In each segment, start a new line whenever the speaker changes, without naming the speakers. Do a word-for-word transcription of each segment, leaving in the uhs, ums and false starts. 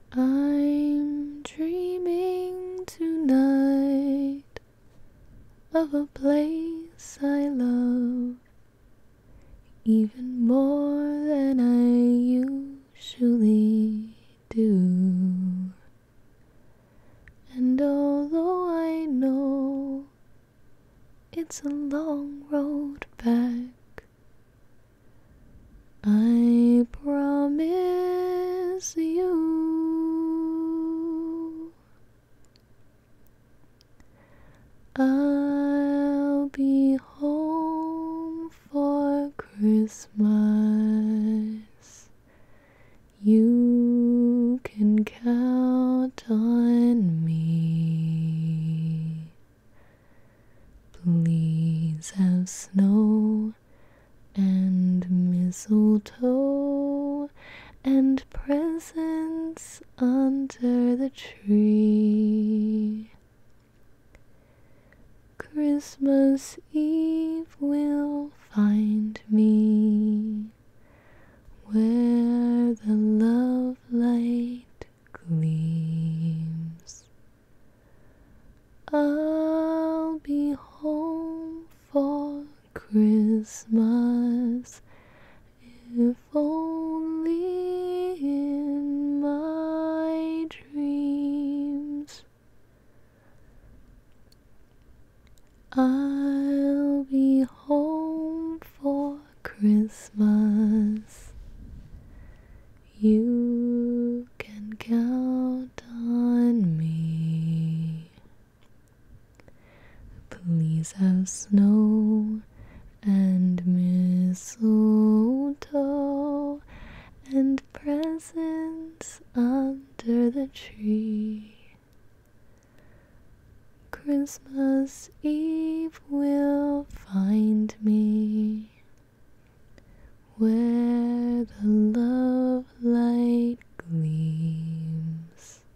I'm dreaming tonight of a place I love even more than I usually do. And although I know it's a long road back, I promise you I'll be home for Christmas. You can count on me. Please have snow and mistletoe and presents under the tree. Christmas Eve will find me where the love light gleams. I'll be home for Christmas, if only in my dreams. I'll be home for Christmas. You can count on me. Please have snow and mistletoe and presents under the tree. Christmas Eve will find me where the love light gleams.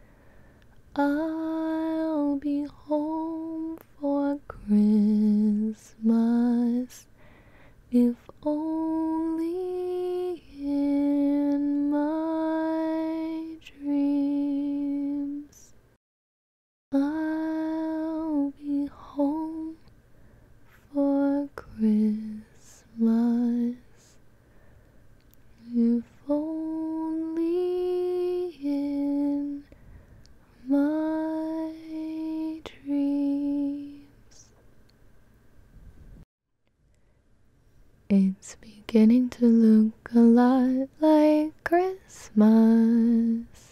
I'll be home for Christmas, if only in my dreams. I'll be home for Christmas, if only in my dreams. It's beginning to look a lot like Christmas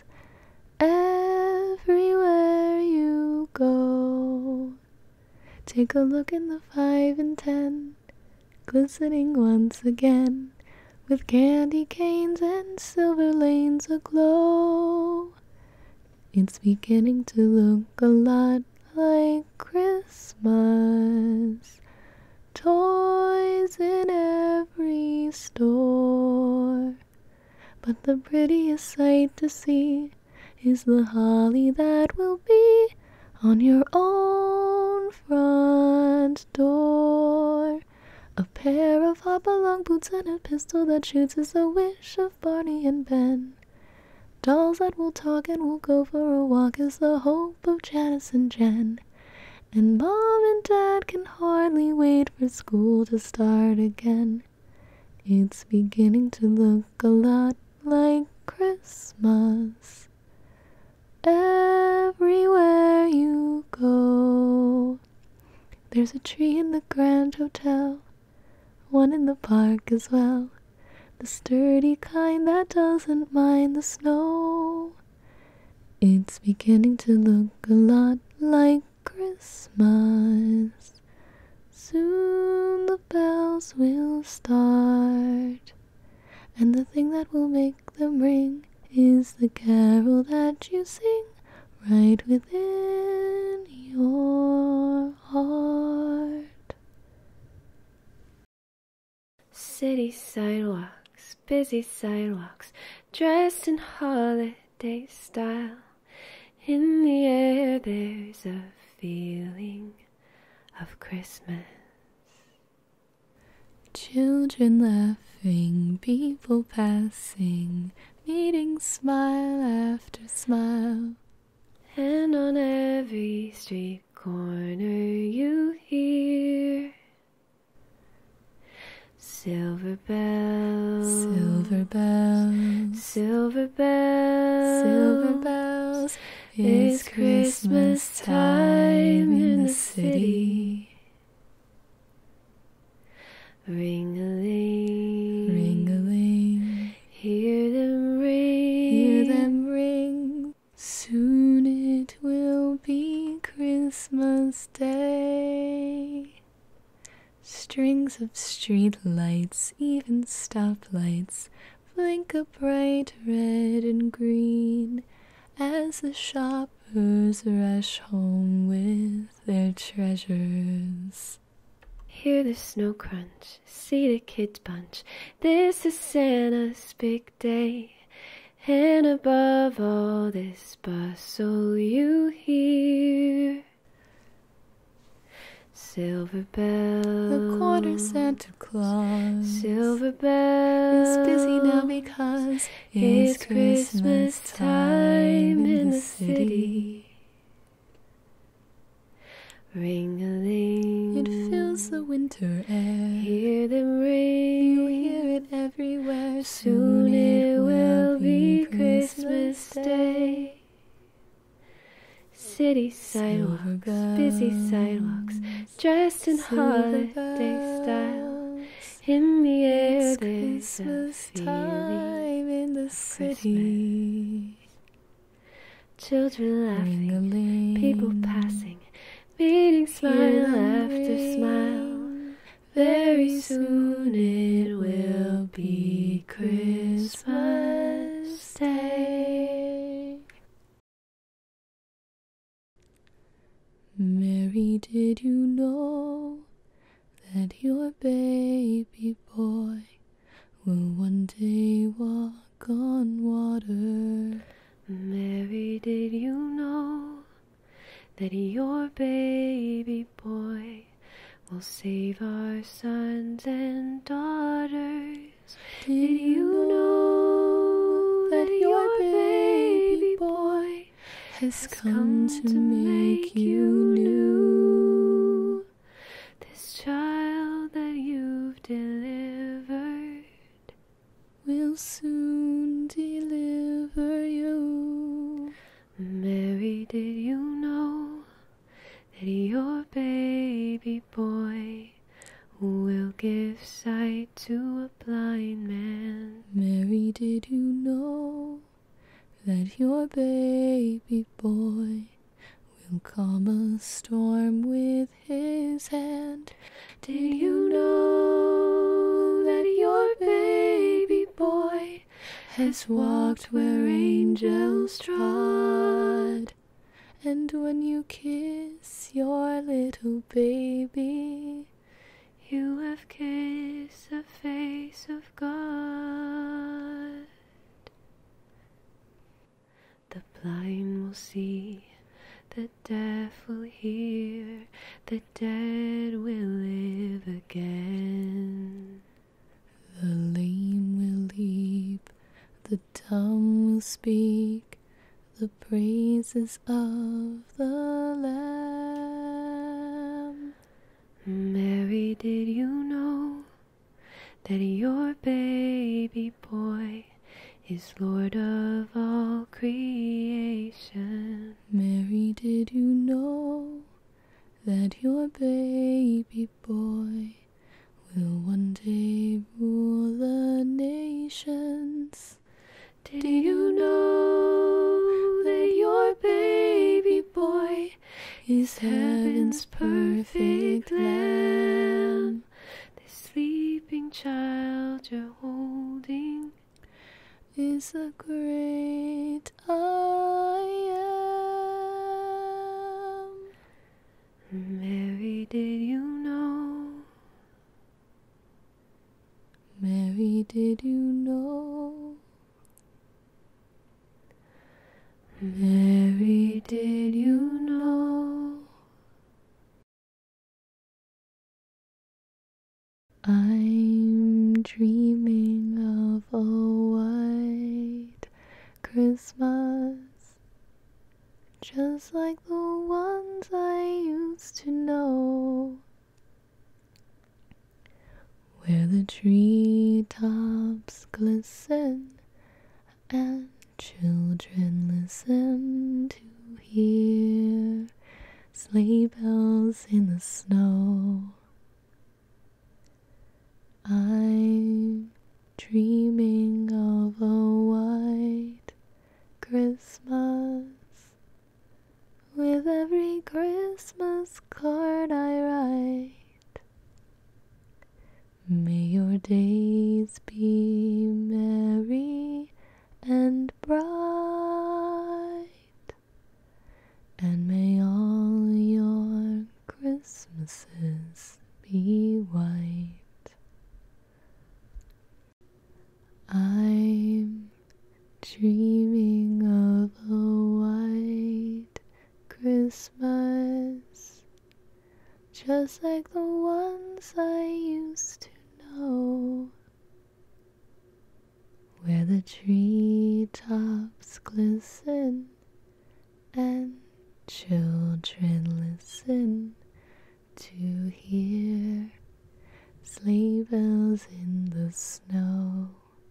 everywhere you go. Take a look in the five and ten, glistening once again, with candy canes and silver lanes aglow. It's beginning to look a lot like Christmas. Toys in every store, but the prettiest sight to see is the holly that will be on your own front door. A pair of hop-along boots and a pistol that shoots is the wish of Barney and Ben. Dolls that will talk and will go for a walk is the hope of Janice and Jen. And Mom and Dad can hardly wait for school to start again. It's beginning to look a lot like Christmas everywhere you go. There's a tree in the Grand Hotel, one in the park as well, the sturdy kind that doesn't mind the snow. It's beginning to look a lot like Christmas. Soon the bells will start, and the thing that will make them ring is the carol that you sing right within your heart.
City sidewalks, busy sidewalks, dressed in holiday style. In the air there's a feeling of Christmas.
Children laughing, people passing, meeting smile after smile.
And on every street corner you hear silver bells,
Silver bells,
silver bells,
silver bells. It's Christmas time in the city.
Ring-a-ling,
Ring-a-ling,
hear them ring,
hear them ring. Soon it will be Christmas Day. Strings of street lights, even stoplights, blink a bright red and green as the shoppers rush home with their treasures.
Hear the snow crunch, see the kids bunch. This is Santa's big day. And above all this bustle you hear silver bells.
The corner Santa Claus,
Silver bells,
is busy now because
it's Christmas time in the city. Ring-a-ling,
it fills the winter air.
hear them ring.
You hear it everywhere.
Soon it will be Christmas Day. City sidewalks, busy sidewalks, dressed in holiday style. In the air
It's
there's a
Christmas
feeling.
time in the city.
Children laughing,
Ring-a-ling,
people passing, meeting smile
hear them
after
ring.
smile. Very soon it will be Christmas Day.
Mary, did you know that your baby boy will one day walk on water?
Mary, did you know that your baby boy will save our sons and daughters?
Did you know that your baby boy has come to make you new?
This child that you've delivered
Will soon deliver you.
Mary, did you know that your baby boy will give sight to a blind man?
Mary, did you know that your baby boy will calm a storm with his hand?
Did you know that your baby boy
Has walked where angels trod? And when you kiss your little baby,
you have kissed the face of God? The blind will see, the deaf will hear, the dead will live again.
the lame will leap, the dumb will speak, the praises of the Lamb.
Mary, did you know that your baby boy is Lord of all creation?
Mary, did you know that your baby boy will one day rule the nations?
Did you know that your baby boy is heaven's perfect lamb? The sleeping child you're holding
is the great I am.
Mary, did you know?
Mary, did you know?
Mary, did you know?
I'm dreaming of a white Christmas, just like the ones I used to know, where the treetops glisten and children listen to hear sleigh bells in the snow. I'm dreaming of a white Christmas, with every Christmas card I write. May your days be merry and bright, and may all your Christmases be white. I'm dreaming of a white Christmas, just like the ones I used to know, where the treetops glisten and children listen to hear sleigh bells in the snow.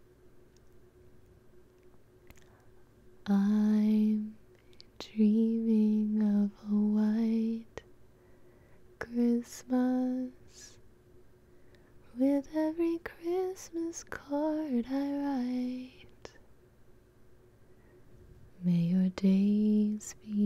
I'm dreaming of a white Christmas, with every Christmas card I write. May your days be